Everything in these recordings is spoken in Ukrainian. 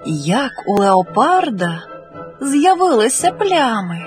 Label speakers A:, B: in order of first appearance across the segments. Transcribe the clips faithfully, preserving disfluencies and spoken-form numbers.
A: як у леопарда з'явилися плями.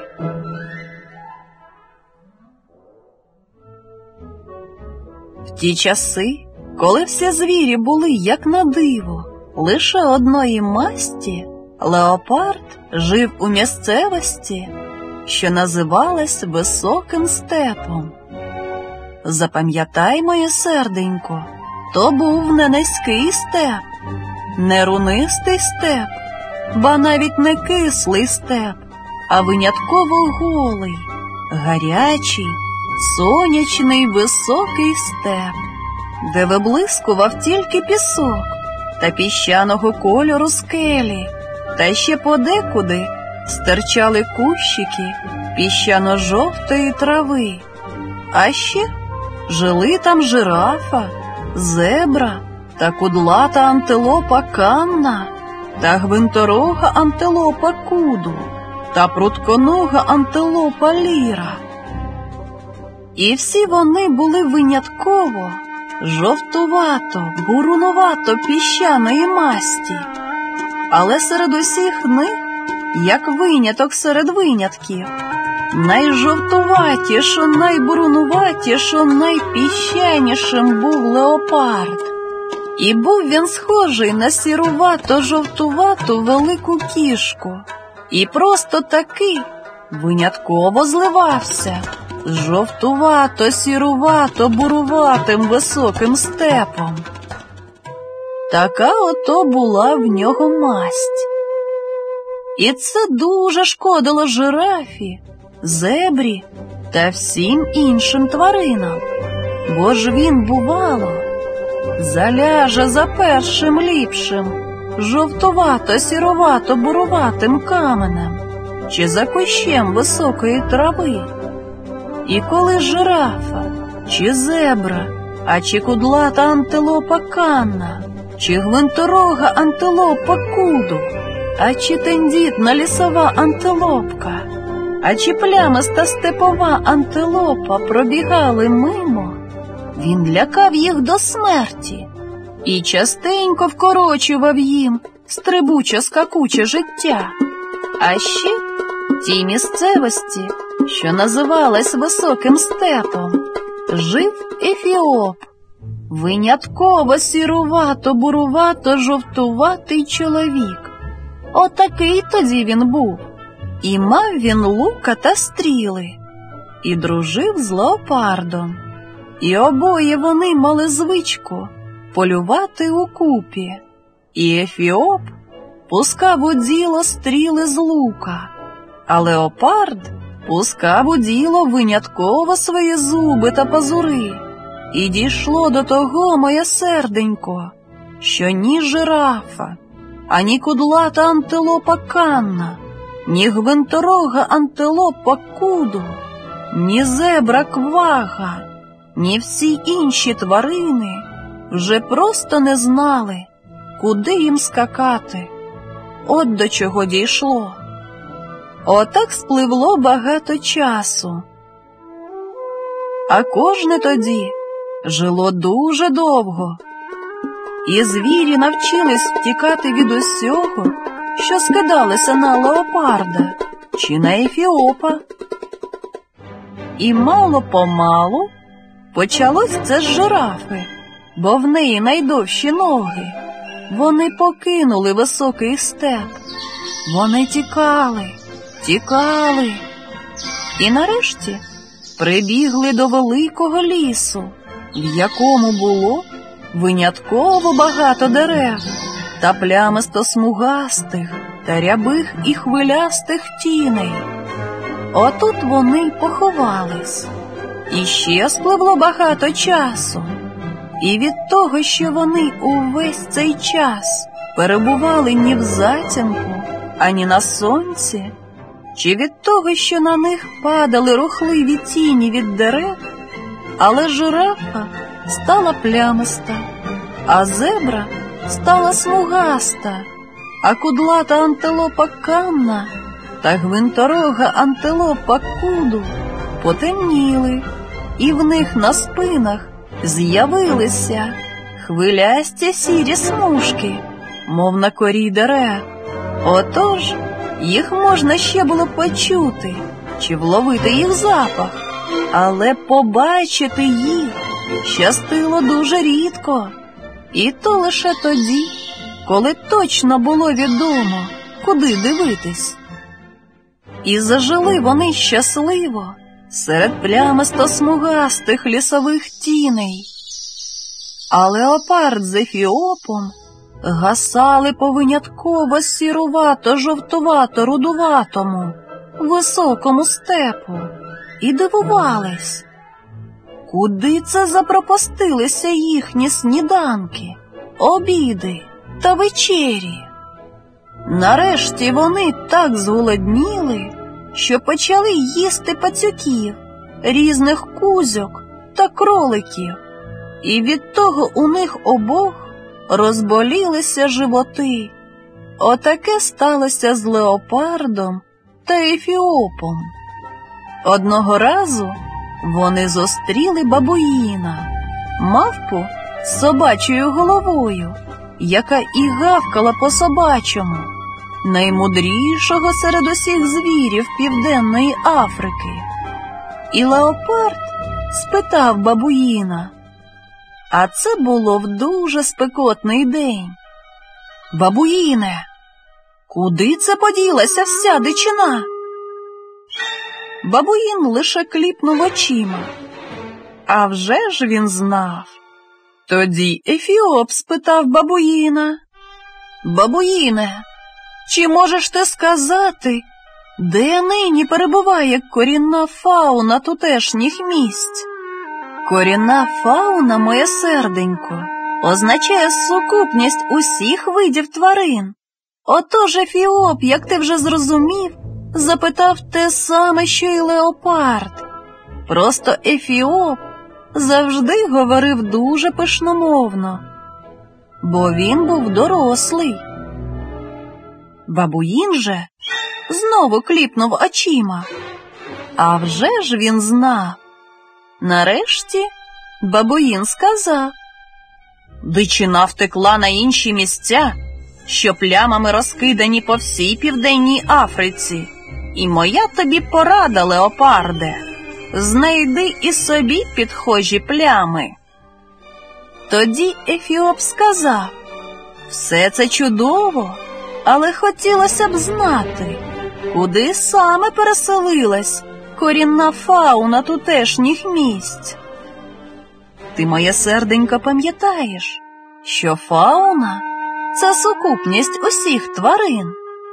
A: В ті часи, коли всі звірі були як на диво, лише одної масті, леопард жив у місцевості, що називалась Високим степом. Запам'ятай, моє серденько, то був не низький степ, не рунистий степ, ба навіть не кислий степ, а винятково голий, гарячий, сонячний високий степ, де виблискував тільки пісок та піщаного кольору скелі, та ще подекуди стирчали кущики піщано-жовтої трави. А ще жили там жирафа, зебра та кудлата антилопа Канна, та гвинторога антилопа Куду, та прутконога антилопа Ліра. І всі вони були винятково жовтувато, бурунувато піщаної масті. Але серед усіх них, як виняток серед винятків, найжовтуватішо, найбурунуватішо, найпіщанішим був леопард. І був він схожий на сірувато-жовтувату велику кішку. І просто таки винятково зливався з жовтувато-сірувато-буруватим високим степом. Така ото була в нього масть. І це дуже шкодило жирафі, зебрі та всім іншим тваринам, бо ж він, бувало, заляже за першим ліпшим жовтувато-сірувато-буруватим каменем чи за кущем високої трави. І коли жирафа, чи зебра, а чи кудлата антилопа Канна, чи гвинторога антилопа Куду, а чи тендітна лісова антилопка, а чи плямиста степова антилопа пробігали мимо, він лякав їх до смерті і частенько вкорочував їм стрибучо-скакуче життя. А ще в тій місцевості, що називалась Високим степом, жив Ефіоп, винятково сірувато-бурувато-жовтуватий чоловік. Отакий тоді він був. І мав він лука та стріли, і дружив з леопардом. І обоє вони мали звичку полювати укупі. І Ефіоп пускав у діло стріли з лука, а леопард пускав у діло винятково свої зуби та пазури. І дійшло до того, моє серденько, що ні жирафа, ані кудлата антилопа Канна, ні гвинторога антилопа Куду, ні зебра Квага, ні всі інші тварини вже просто не знали, куди їм скакати. От до чого дійшло. Отак спливло багато часу. А кожне тоді жило дуже довго. І звірі навчились втікати від усього, що скидалися на леопарда чи на Ефіопа. І мало-помалу почалось це з жирафи, бо в неї найдовші ноги. Вони покинули високий степ. Вони тікали, тікали. І нарешті прибігли до великого лісу, в якому було винятково багато дерев та плямисто-смугастих та рябих і хвилястих тіней. Отут вони й поховались. І ще спливло багато часу. І від того, що вони увесь цей час перебували ні в затінку, ані на сонці, чи від того, що на них падали рухливі тіні від дерев, але жирафа стала плямиста, а зебра стала смугаста, а кудлата антилопа Канна та гвинторога антилопа Куду потемніли, і в них на спинах з'явилися хвилясті сірі смужки, мов на корі дерев. Отож, їх можна ще було почути чи вловити їх запах, але побачити їх щастило дуже рідко. І то лише тоді, коли точно було відомо, куди дивитись. І зажили вони щасливо серед плямисто-смугастих лісових тіней. А леопард з Ефіопом гасали по винятково сірувато-жовтувато-рудуватому високому степу і дивувались, куди це запропастилися їхні сніданки, обіди та вечері. Нарешті вони так зголодніли, що почали їсти пацюків, різних кузьок та кроликів, і від того у них обох розболілися животи. Отаке сталося з леопардом та Ефіопом. Одного разу вони зустріли бабуїна, мавпу з собачою головою, яка і гавкала по-собачому, наймудрішого серед усіх звірів Південної Африки. І леопард спитав бабуїна, а це було в дуже спекотний день: «Бабуїне, куди це поділася вся дичина?» Бабуїн лише кліпнув очима. А вже ж він знав. Тоді Ефіоп спитав бабуїна: «Бабуїне, чи можеш ти сказати, де нині перебуває корінна фауна тутешніх місць?» Корінна фауна, моє серденько, означає сукупність усіх видів тварин. Отож Ефіоп, як ти вже зрозумів, запитав те саме, що й леопард. Просто Ефіоп завжди говорив дуже пишномовно, бо він був дорослий. Бабуїн же знову кліпнув очима. А вже ж він знав. Нарешті бабуїн сказав: «Дичина втекла на інші місця, що плямами розкидані по всій Південній Африці. І моя тобі порада, леопарде, знайди і собі підхожі плями». Тоді Ефіоп сказав: «Все це чудово, але хотілося б знати, куди саме переселилась корінна фауна тутешніх місць». Ти, моє серденько, пам'ятаєш, що фауна – це сукупність усіх тварин.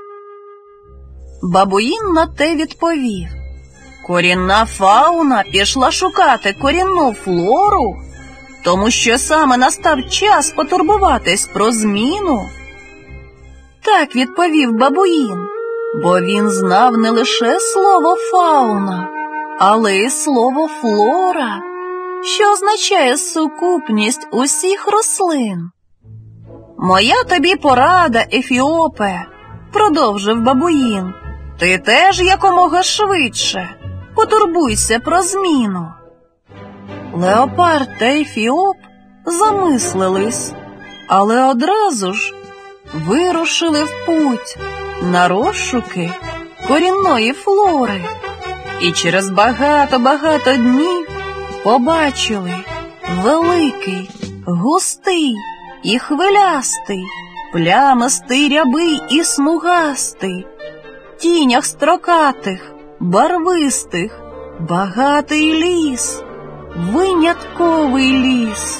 A: Бабуїн на те відповів: «Корінна фауна пішла шукати корінну флору, тому що саме настав час потурбуватись про зміну». Так відповів бабуїн, бо він знав не лише слово «фауна», але й слово «флора», що означає сукупність усіх рослин. «Моя тобі порада, Ефіопе», – продовжив бабуїн, – «ти теж якомога швидше потурбуйся про зміну». Леопард та Ефіоп замислились, але одразу ж вирушили в путь на розшуки корінної флори. І через багато-багато днів побачили великий, густий і хвилястий, плямистий, рябий і смугастий, тінях строкатих, барвистих, багатий ліс, винятковий ліс.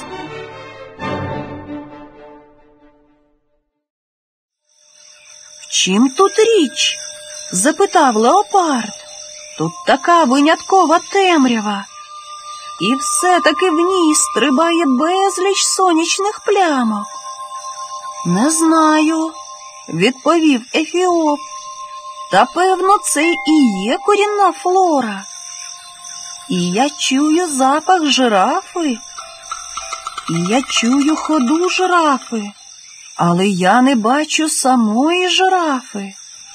A: «В чим тут річ?» – запитав леопард. «Тут така виняткова темрява, і все-таки в ній стрибає безліч сонячних плямок». «Не знаю», – відповів Ефіоп. «Та, певно, це і є корінна флора. І я чую запах жирафи, і я чую ходу жирафи, але я не бачу самої жирафи.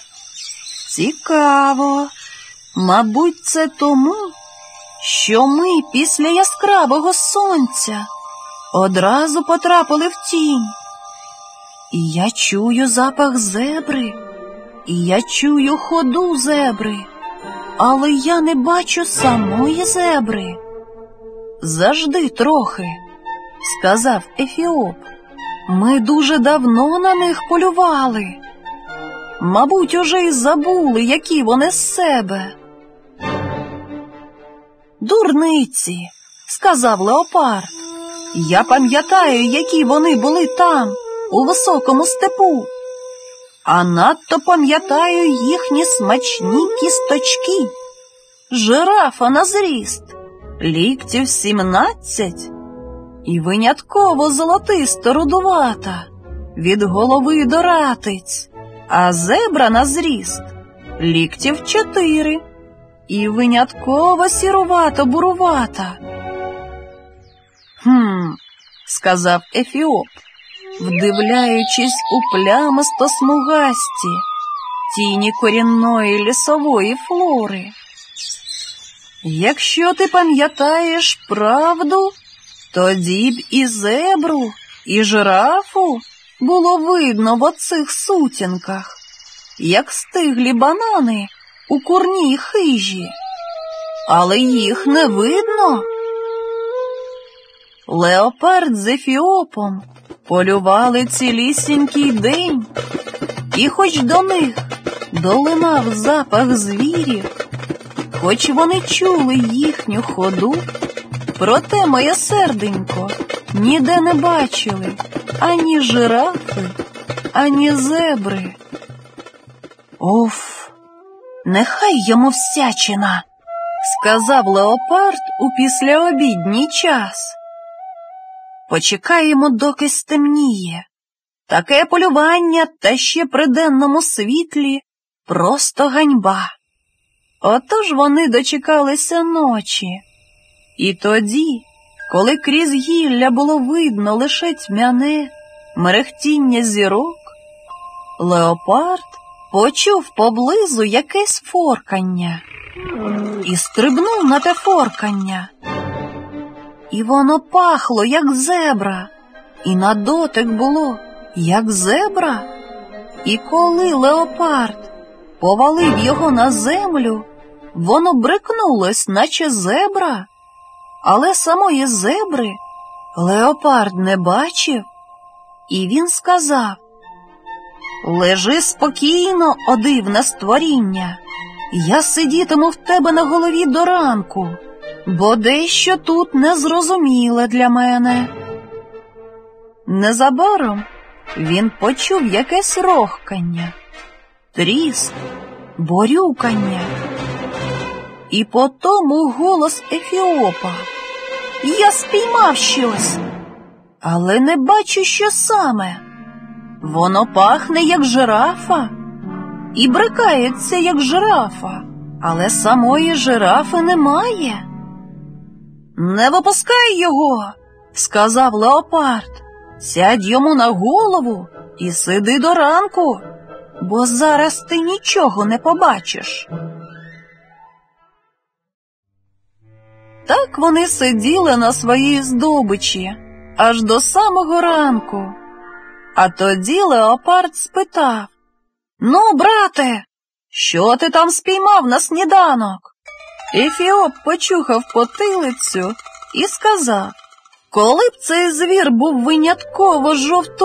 A: Цікаво. Мабуть, це тому, що ми після яскравого сонця одразу потрапили в тінь. І я чую запах зебри, і я чую ходу зебри, але я не бачу самої зебри. «Зажди трохи», – сказав Ефіоп. «Ми дуже давно на них полювали. Мабуть, уже й забули, які вони з себе». «Дурниці», – сказав леопард. «Я пам'ятаю, які вони були там, у високому степу. А надто пам'ятаю їхні смачні кісточки. Жирафа на зріст, ліктів сімнадцять, і винятково золотисто-рудувата, від голови до ратиць, а зебра на зріст, ліктів чотири, і винятково сірувато-бурувата». «Хм», – сказав Ефіоп, вдивляючись у плямисто-смугасті тіні корінної лісової флори. «Якщо ти пам'ятаєш правду, тоді б і зебру, і жирафу було видно в оцих сутінках, як стиглі банани у курній хижі, але їх не видно». Леопард з Ефіопом полювали цілісінький день, і хоч до них долинав запах звірів, хоч вони чули їхню ходу, проте, моє серденько, ніде не бачили ані жирафи, ані зебри. «Оф, нехай йому всячина», – сказав леопард у післяобідній час. «Почекаємо, доки стемніє. Таке полювання та ще при денному світлі – просто ганьба». Отож вони дочекалися ночі. І тоді, коли крізь гілля було видно лише тьмяне мерехтіння зірок, леопард почув поблизу якесь форкання і стрибнув на те форкання. І воно пахло, як зебра, і на дотик було, як зебра. І коли леопард повалив його на землю, воно брикнулось, наче зебра, але самої зебри леопард не бачив. І він сказав: «Лежи спокійно, о дивне створіння, я сидітиму в тебе на голові до ранку, бо дещо тут незрозуміле для мене». Незабаром він почув якесь рохкання, тріск, борюкання. І потому голос Ефіопа: «Я спіймав щось, але не бачу, що саме. Воно пахне, як жирафа, і брикається, як жирафа, але самої жирафи немає». «Не випускай його», – сказав леопард. «Сядь йому на голову і сиди до ранку, бо зараз ти нічого не побачиш». Так вони сиділи на своїй здобичі аж до самого ранку. А тоді леопард спитав: «Ну, брате, що ти там спіймав на сніданок?» Ефіоп почухав потилицю і сказав: «Коли б цей звір був винятково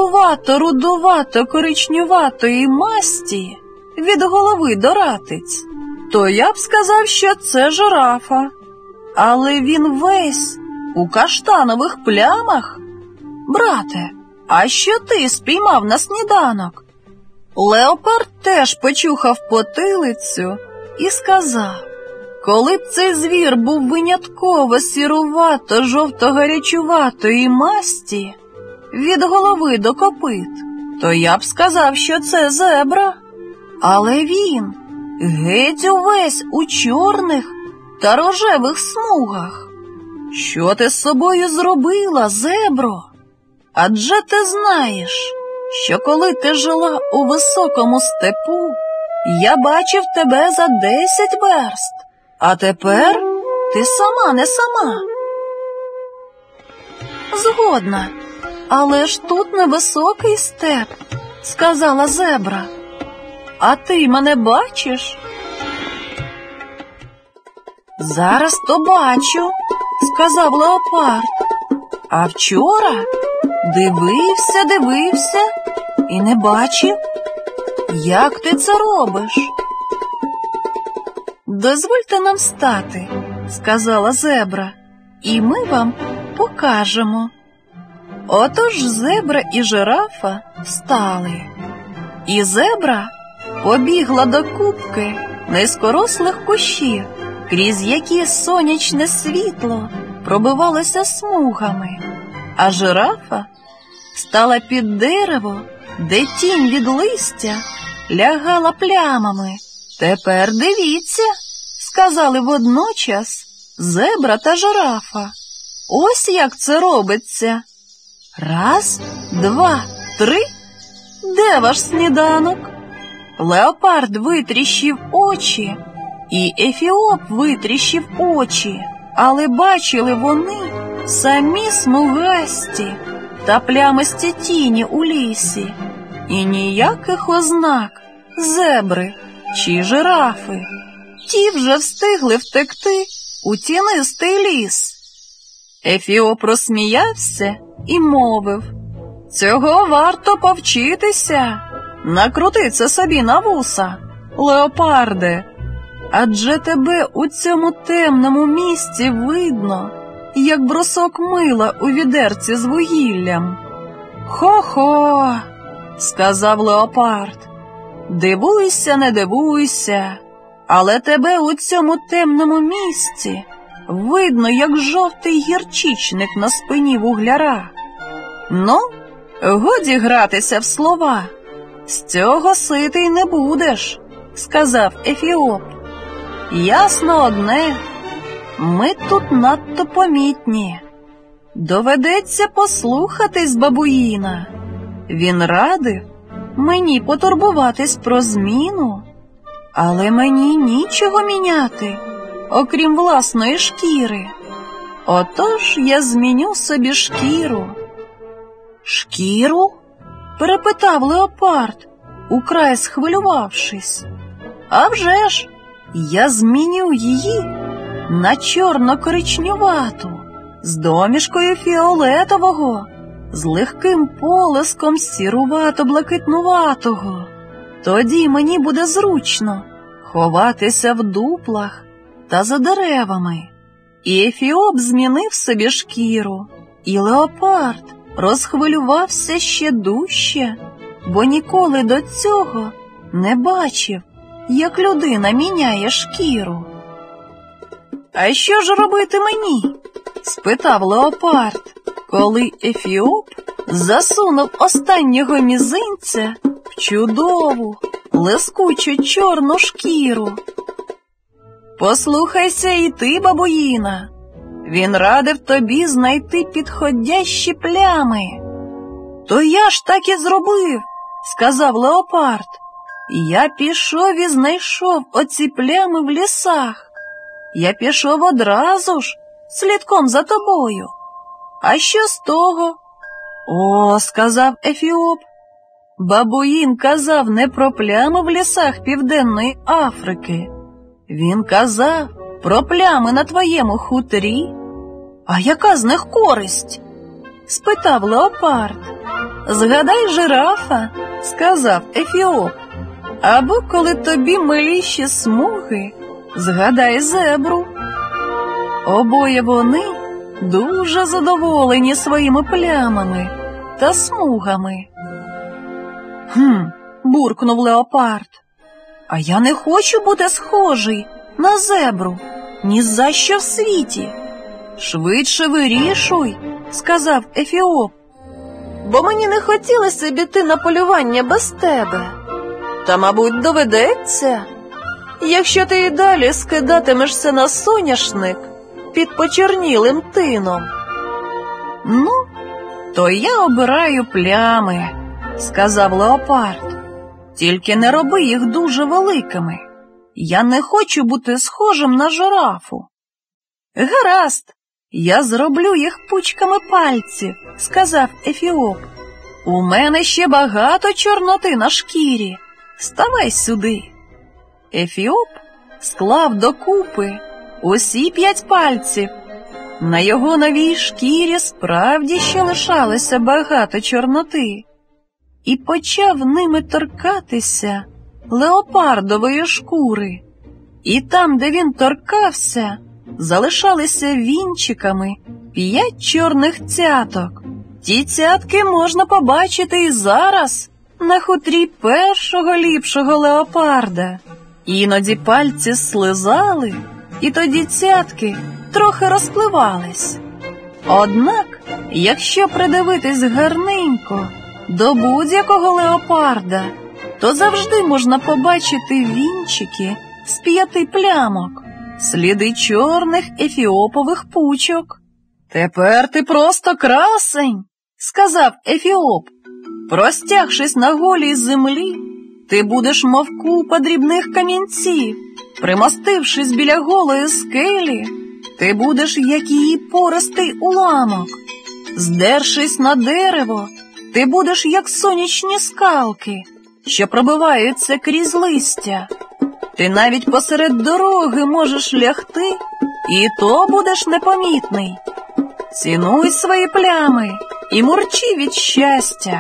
A: жовтувато-рудувато-коричнюватої масті від голови до ратиць, то я б сказав, що це жирафа. Але він весь у каштанових плямах. Брате, а що ти спіймав на сніданок?» Леопард теж почухав потилицю і сказав: «Коли б цей звір був винятково сірувато-жовто-гарячуватої масті від голови до копит, то я б сказав, що це зебра. Але він геть увесь у чорних та рожевих смугах. Що ти з собою зробила, зебро? Адже ти знаєш, що коли ти жила у високому степу, я бачив тебе за десять верст, а тепер ти сама не сама». «Згодна, але ж тут невисокий степ, сказала зебра. А ти мене бачиш? Зараз то бачу, сказав леопард. А вчора дивився, дивився і не бачив. Як ти це робиш? Дозвольте нам стати, сказала зебра, і ми вам покажемо. Отож зебра і жирафа встали. І зебра побігла до купки низькорослих кущів, крізь які сонячне світло пробивалося смугами, а жирафа стала під дерево, де тінь від листя лягала плямами. Тепер дивіться, сказали водночас зебра та жирафа. Ось як це робиться. Раз, два, три. Де ваш сніданок? Леопард витріщив очі, і Ефіоп витріщив очі, але бачили вони самі смугасті та плямисті тіні у лісі, і ніяких ознак зебри чи жирафи. Ті вже встигли втекти у тінистий ліс. Ефіоп розсміявся і мовив: «Цього варто повчитися, накрути це собі на вуса, леопарде, адже тебе у цьому темному місці видно, як брусок мила у відерці з вугіллям». «Хо-хо», – сказав леопард, – «дивуйся, не дивуйся, але тебе у цьому темному місці видно, як жовтий гірчичник на спині вугляра. Ну, годі гратися в слова, з цього ситий не будеш», – сказав Ефіоп. «Ясно одне, ми тут надто помітні. Доведеться послухатись бабуїна. Він радив мені потурбуватись про зміну, але мені нічого міняти, окрім власної шкіри. Отож я зміню собі шкіру». «Шкіру?» – перепитав леопард, украй схвилювавшись. «А вже ж, я зміню її на чорно-коричневату, з домішкою фіолетового, з легким полиском сірувато-блакитнуватого. Тоді мені буде зручно ховатися в дуплах та за деревами». І Ефіоп змінив собі шкіру, і леопард розхвилювався ще дужче, бо ніколи до цього не бачив, як людина міняє шкіру. «А що ж робити мені?» – спитав леопард, коли Ефіоп засунув останнього мізинця в чудову, блискучу чорну шкіру. «Послухайся і ти, бабуїна. Він радив тобі знайти підходящі плями». «То я ж так і зробив», – сказав леопард. «Я пішов і знайшов оці плями в лісах. Я пішов одразу ж, слідком за тобою. А що з того?» «О, – сказав Ефіоп, – бабуїн казав не про плями в лісах Південної Африки. Він казав про плями на твоєму хуторі». «А яка з них користь?» – спитав леопард. «Згадай жирафа», – сказав Ефіоп. «Або коли тобі миліші смуги, згадай зебру». Обоє вони дуже задоволені своїми плямами та смугами. «Хм», – буркнув леопард, – «а я не хочу бути схожий на зебру, ні за що в світі». «Швидше вирішуй», – сказав Ефіоп, – «бо мені не хотілося б іти на полювання без тебе. Та, мабуть, доведеться, якщо ти і далі скидатимешся на соняшник під почернілим тином». «Ну, то я обираю плями», – сказав леопард, – «тільки не роби їх дуже великими. Я не хочу бути схожим на жирафу». «Гаразд, я зроблю їх пучками пальців», – сказав Ефіоп. У мене ще багато чорноти на шкірі. Ставай сюди. Ефіоп склав докупи усі п'ять пальців. На його новій шкірі справді ще лишалося багато чорноти. І почав ними торкатися леопардової шкури. І там, де він торкався, залишалися вінчиками п'ять чорних цяток. Ті цятки можна побачити і зараз на хутрі першого ліпшого леопарда. Іноді пальці слизали, і тоді цятки трохи розпливались. Однак, якщо придивитись гарненько до будь-якого леопарда, то завжди можна побачити вінчики з п'яти плямок, сліди чорних ефіопових пучок. «Тепер ти просто красень», – сказав Ефіоп. «Простягшись на голій землі, ти будеш мов купа дрібних камінців. Примостившись біля голої скелі, ти будеш як її пористий уламок. Здершись на дерево, ти будеш як сонячні скалки, що пробиваються крізь листя. Ти навіть посеред дороги можеш лягти, і то будеш непомітний. Цінуй свої плями і мурчи від щастя».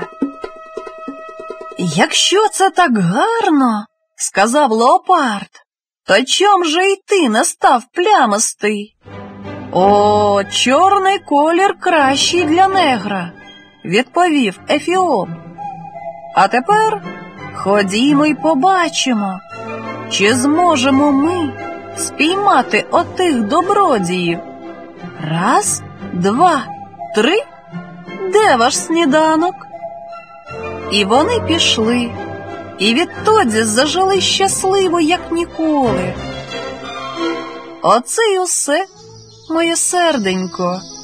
A: «Якщо це так гарно, – сказав леопард, – то чом же й ти не став плямистий?» «О, чорний колір кращий для негра», – відповів Ефіоп. «А тепер ходімо й побачимо, чи зможемо ми спіймати отих добродіїв. Раз, два, три. Де ваш сніданок?» І вони пішли, і відтоді зажили щасливо, як ніколи. Оце й усе, моє серденько.